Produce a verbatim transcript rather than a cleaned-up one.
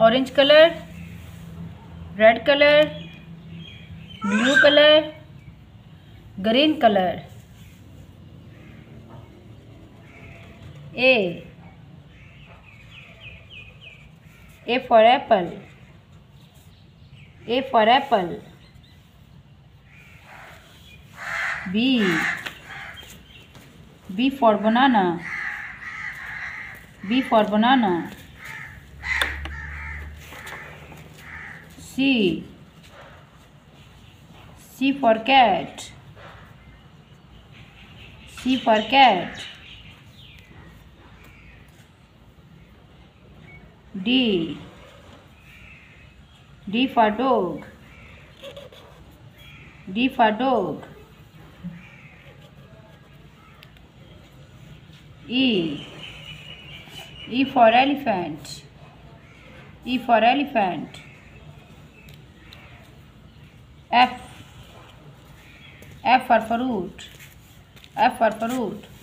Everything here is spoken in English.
orange color, red color, blue color, green color. A. A for apple. A for apple. B. B for banana. B for banana. C. C for cat. C for cat. D. D for dog. D for dog. E. E for elephant. E for elephant. F. F for fruit. F for fruit.